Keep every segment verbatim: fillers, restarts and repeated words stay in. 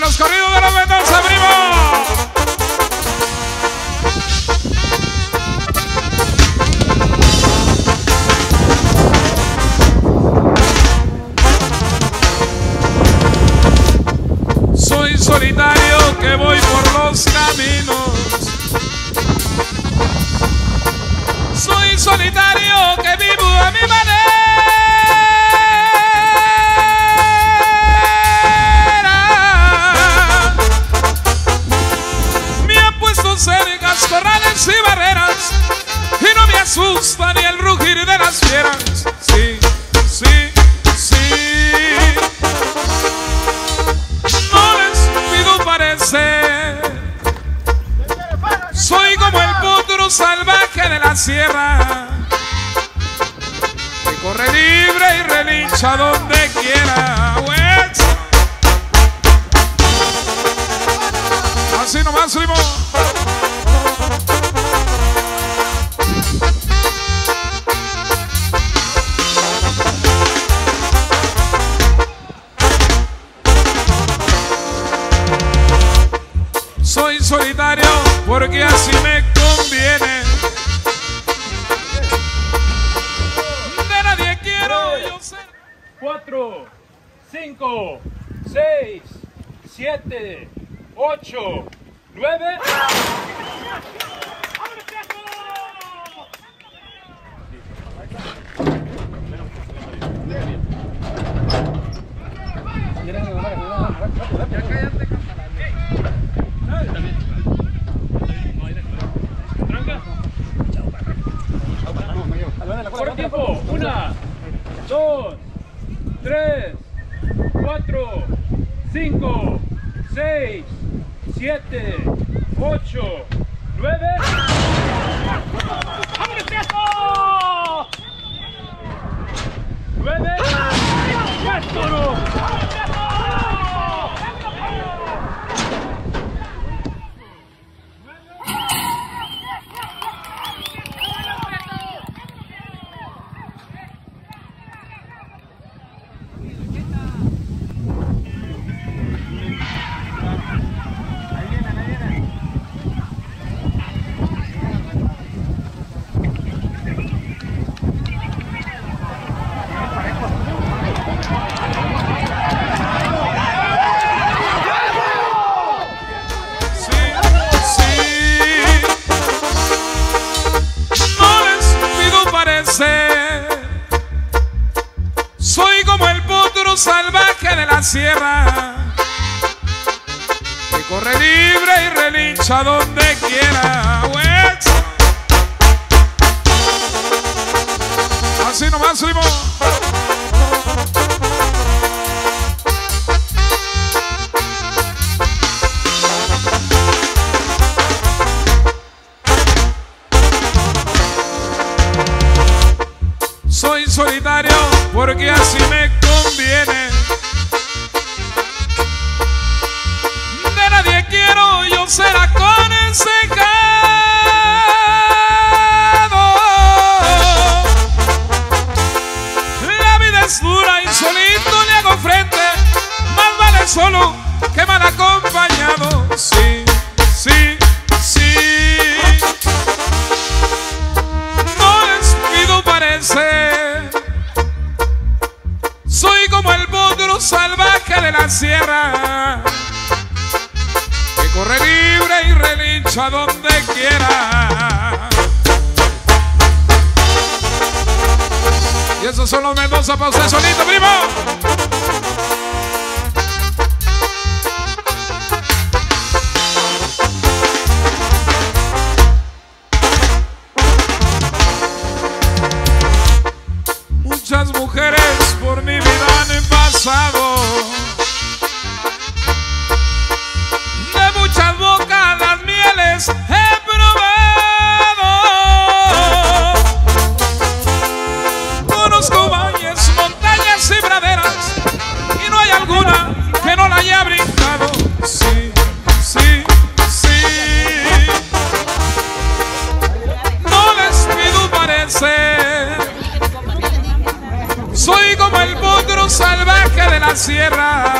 los corridos de los Mendoza, primo. Soy solitario que voy por los caminos. Soy solitario que vivo a mi manera. Me han puesto cercas, corrales y barreras y no me asusta ni el rugir de las fieras. Sí, sí, sí. No les pido parecer. Soy como el potro salvaje de la sierra que corre libre y relincha donde quiera. Pues, así nomás, primo. Soy solitario porque así me conviene. De nadie quiero yo ser. Cuatro, cinco, seis, siete, ocho, nueve. Por tiempo, una, dos, tres, cuatro, cinco, seis, siete, ocho, nueve. ¡Vámonos, viejo! Nueve. ¡Esto no! Soy como el potro salvaje de la sierra que corre libre y relincha donde quiera. Pues, así nomás, primo. Soy solitario porque así me conviene. De nadie quiero yo ser aconsejado. La vida es dura y solito le hago frente. Más vale solo que mal acompañado. Sí, sí, sí. No les pido parecer. Soy como el potro salvaje de la sierra que corre libre y relincha donde quiera. Y esos son los Mendoza para usted solito, primo. Muchas mujeres por mi vida han pasado, de muchas bocas las mieles he probado. Conozco valles, montañas y praderas y no hay alguna que no la haya brincado. Sí, sí, sí. No les pido parecer. Soy como el potro salvaje de la sierra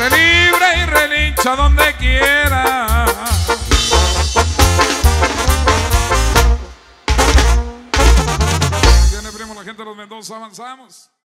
corre libre y relincha donde quiera. Viene, primo, la gente de los Mendoza, avanzamos.